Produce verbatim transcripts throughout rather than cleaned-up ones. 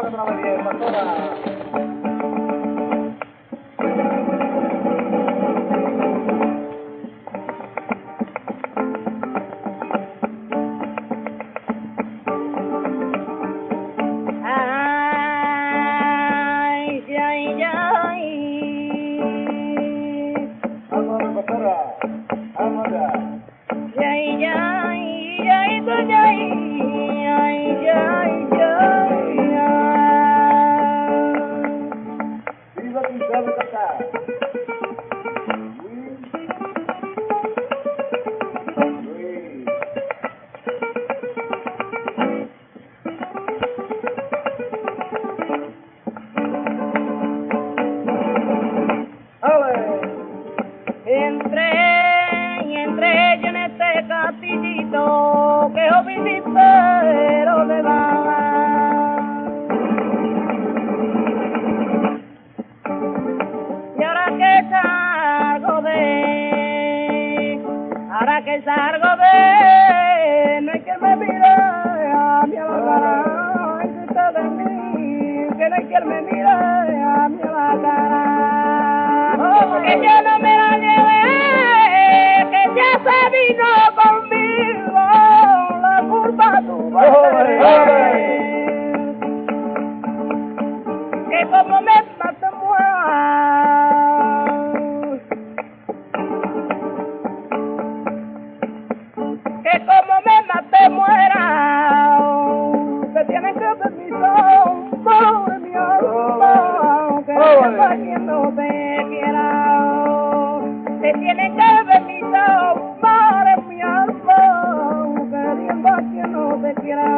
otra vez bien, pastora. Ay, ay, ay. Vamos, pastora. Vamos allá. Ay, ay, ay, ay, ay, ay, ay, ay. Viva quien sabe cantar. Luis. ¡Ale! Entré y entré yo en este castillito que yo viví pero de baja. Y ahora que salgo de, ahora que salgo de, no hay que me mire a mi a la cara, ay, que está de mí, que no hay que me mire a mi a la cara. Que yo no me la llevé, que ya se vino conmigo, la culpa tuvo que como me mate muera, que como me mate muera, te tienen que permiso, pobre mi alma, que alguien no te quiera. Te tienen que permiso, pobre mi alma, queriendo a quien no te quiera.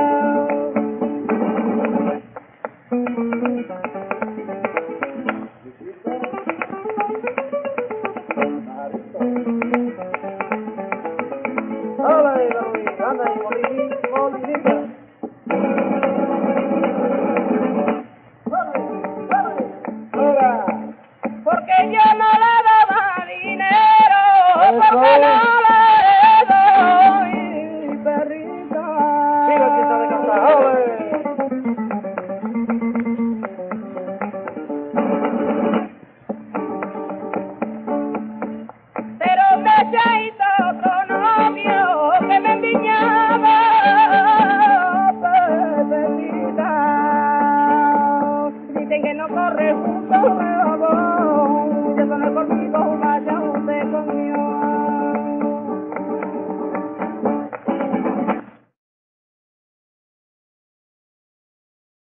¡Ale, Luis! ¡Anda ahí, molinita! ¡Molinita! ¡Vale! ¡Vale! ¡Ahora! Porque yo no le daba dinero, porque no le doy, perrita. Viva quien sabe cantar. ¡Ale! Pero me echaste